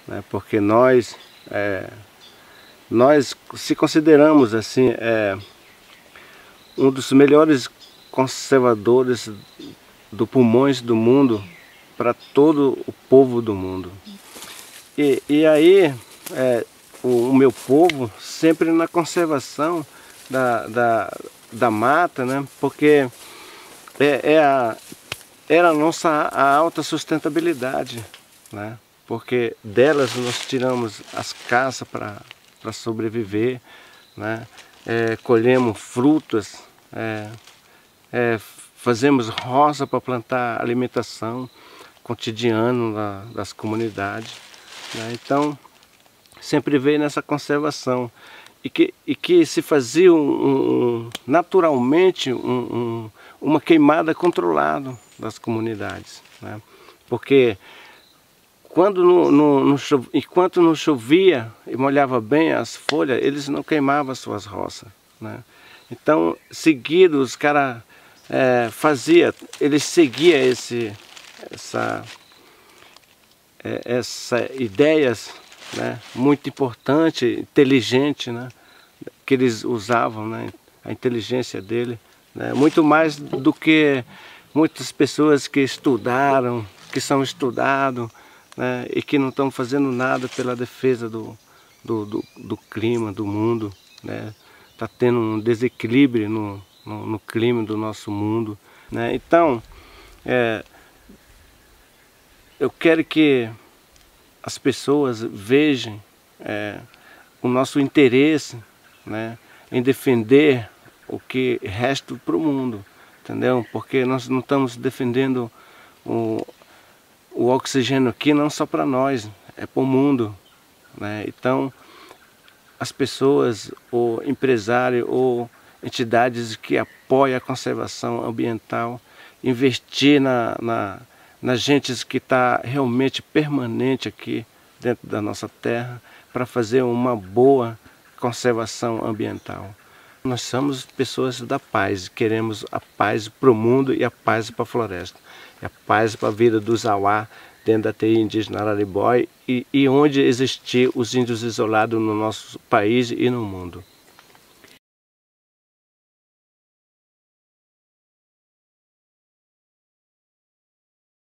né? Porque nós se consideramos assim um dos melhores conservadores do pulmões do mundo para todo o povo do mundo. E aí o meu povo sempre na conservação da mata, né? Porque era a nossa alta sustentabilidade, né? Porque delas nós tiramos as caças para sobreviver, né? Colhemos frutas, fazemos roça para plantar alimentação cotidiano das comunidades, né? Então sempre veio nessa conservação e que se fazia naturalmente uma queimada controlada das comunidades, né? Porque enquanto não chovia e molhava bem as folhas, eles não queimavam as suas roças, né? Então, seguido, os caras eles seguiam essa ideias, né, muito importante, inteligente, né, que eles usavam, né, a inteligência dele, né, muito mais do que muitas pessoas que estudaram, que são estudados, né, e que não estão fazendo nada pela defesa do clima, do mundo, né. Tá tendo um desequilíbrio no clima do nosso mundo, né. Então, eu quero que as pessoas vejam o nosso interesse, né, em defender o que resta para o mundo, entendeu? Porque nós não estamos defendendo o oxigênio aqui não só para nós, é para o mundo, né? Então, as pessoas, ou empresários, ou entidades que apoiam a conservação ambiental, investir nas gentes que está realmente permanente aqui dentro da nossa terra para fazer uma boa conservação ambiental. Nós somos pessoas da paz, queremos a paz para o mundo e a paz para a floresta, a paz para a vida dos Auá dentro da TI indígena Araribóia e onde existir os índios isolados no nosso país e no mundo.